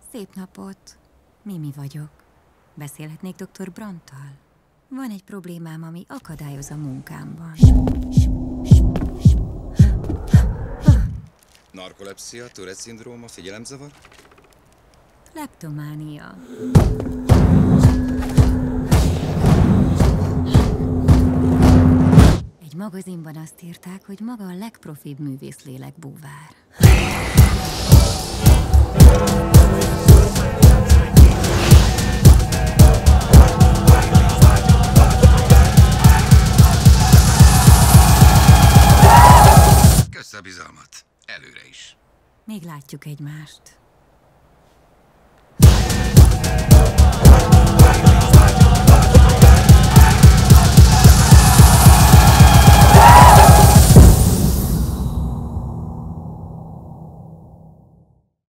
Szép napot. Mimi vagyok. Beszélhetnék dr. Brandttal? Van egy problémám, ami akadályoz a munkámban. Narkolepszia, Tourette-szindróma, figyelemzavar? Leptománia. Egy magazinban azt írták, hogy maga a legprofibb művészlélek búvár. Kösz a bizalmat. Előre is. Még látjuk egymást.